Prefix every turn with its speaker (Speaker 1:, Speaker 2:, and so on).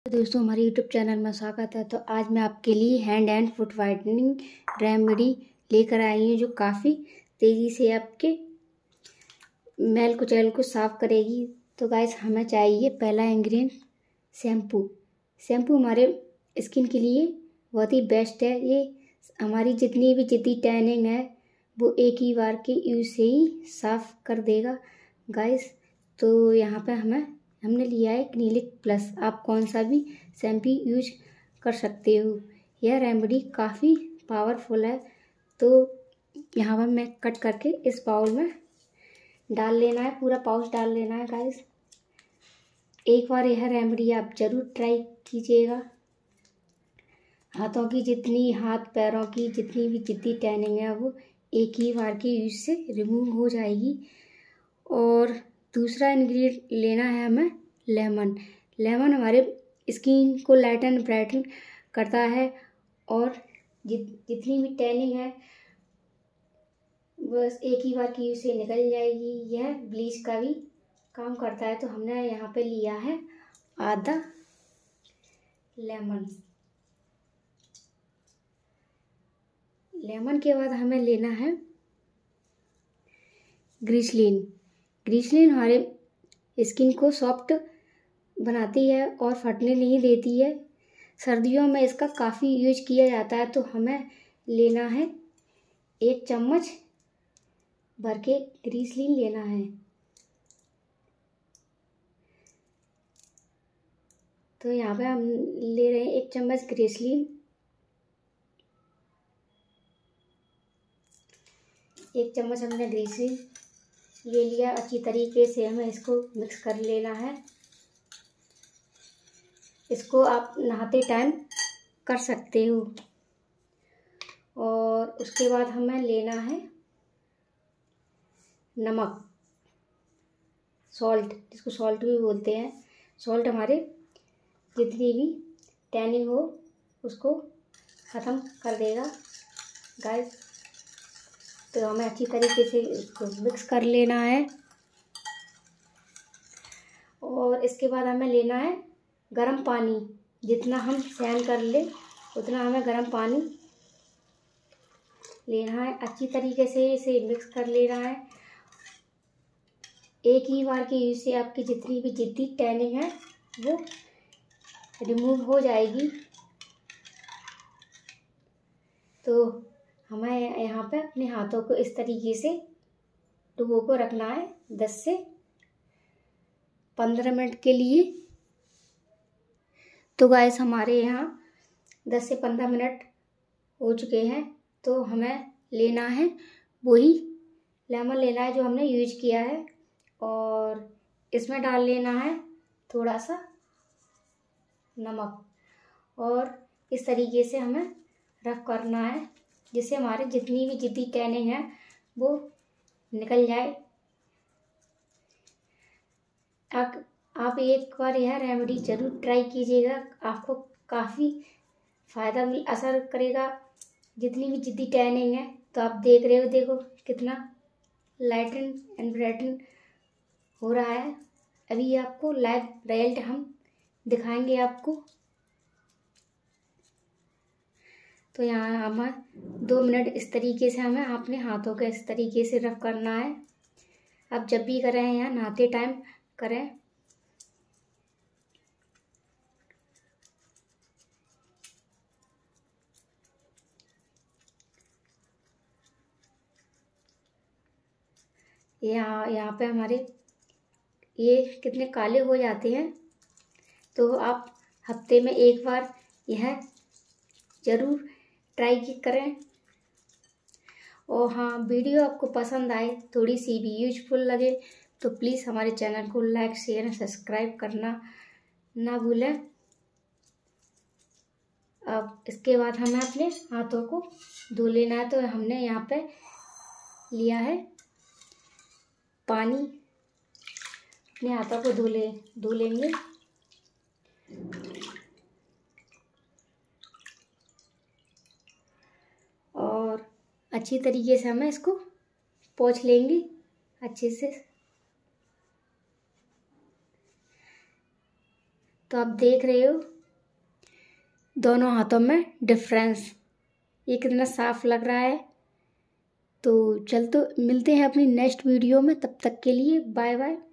Speaker 1: दोस्तों, हमारे YouTube channel में स्वागत है। तो आज मैं आपके लिए hand and foot whitening remedy लेकर आई हूँ, जो काफ़ी तेज़ी से आपके मैल कुचैल को साफ़ करेगी। तो गाइस, हमें चाहिए पहला इंग्रेडिएंट शैम्पू हमारे स्किन के लिए बहुत ही बेस्ट है। ये हमारी जितनी भी टैनिंग है वो एक ही बार के यूज़ से ही साफ़ कर देगा गाइस। तो यहाँ पे हमने लिया है क्लिनिक प्लस। आप कौन सा भी शैम्पू यूज कर सकते हो। यह रेमेडी काफ़ी पावरफुल है। तो यहाँ पर मैं कट करके इस बाउल में डाल लेना है, पूरा पाउच डाल लेना है गाइस। एक बार यह रेमेडी आप ज़रूर ट्राई कीजिएगा। हाथों की हाथ पैरों की जितनी भी टैनिंग है वो एक ही बार के यूज से रिमूव हो जाएगी। और दूसरा इंग्रेडिएंट लेना है हमें लेमन हमारे स्किन को लाइटन ब्राइटन करता है और जितनी भी टैनिंग है बस एक ही बार की यूज से निकल जाएगी। यह ब्लीच का भी काम करता है। तो हमने यहाँ पे लिया है आधा लेमन के बाद हमें लेना है ग्लिसरीन हमारे स्किन को सॉफ्ट बनाती है और फटने नहीं देती है। सर्दियों में इसका काफ़ी यूज किया जाता है। तो हमें लेना है 1 चम्मच भर के ग्लिसरीन लेना है। तो यहाँ पे हम ले रहे हैं 1 चम्मच ग्लिसरीन। 1 चम्मच हमने ग्लिसरीन ले लिया। अच्छी तरीके से हमें इसको मिक्स कर लेना है। इसको आप नहाते टाइम कर सकते हो। और उसके बाद हमें लेना है नमक, सॉल्ट, जिसको सॉल्ट भी बोलते हैं। सॉल्ट हमारे जितनी भी टैनिंग हो उसको ख़त्म कर देगा गाइस। तो हमें अच्छी तरीके से इसको मिक्स कर लेना है। और इसके बाद हमें लेना है गर्म पानी। जितना हम सहन कर ले उतना हमें गर्म पानी लेना है। अच्छी तरीके से इसे मिक्स कर लेना है। एक ही बार के यूज से आपकी जितनी भी टैनिंग है वो रिमूव हो जाएगी। तो हमें यहाँ पे अपने हाथों को इस तरीके से डुबो को रखना है 10 से 15 मिनट के लिए। तो गाइस, हमारे यहाँ 10 से 15 मिनट हो चुके हैं। तो हमें लेना है वही लेमन लेना है जो हमने यूज किया है और इसमें डाल लेना है थोड़ा सा नमक। और इस तरीके से हमें रफ करना है जिससे हमारे जितनी भी टैनिंग है वो निकल जाए। आप एक बार यह रेमेडी ज़रूर ट्राई कीजिएगा। आपको काफ़ी फ़ायदा असर करेगा। जितनी भी टैनिंग है तो आप देख रहे हो, देखो कितना लाइटन एंड ब्राइटन हो रहा है। अभी आपको लाइव रिजल्ट हम दिखाएंगे आपको। तो यहाँ हमें 2 मिनट इस तरीके से हमें अपने हाथों को इस तरीके से रफ करना है। आप जब भी करें या नहाते टाइम करें। यहाँ पे हमारे ये कितने काले हो जाते हैं। तो आप हफ्ते में एक बार यह ज़रूर ट्राई करें। और हाँ, वीडियो आपको पसंद आए, थोड़ी सी भी यूजफुल लगे तो प्लीज़ हमारे चैनल को लाइक शेयर एंड सब्सक्राइब करना ना भूलें। अब इसके बाद हमें अपने हाथों को धो लेना है। तो हमने यहाँ पे लिया है पानी, अपने हाथों को धो लेंगे। और अच्छी तरीके से हमें इसको पोंछ लेंगे अच्छे से। तो आप देख रहे हो दोनों हाथों में डिफरेंस, ये कितना साफ लग रहा है। तो मिलते हैं अपनी नेक्स्ट वीडियो में, तब तक के लिए बाय बाय।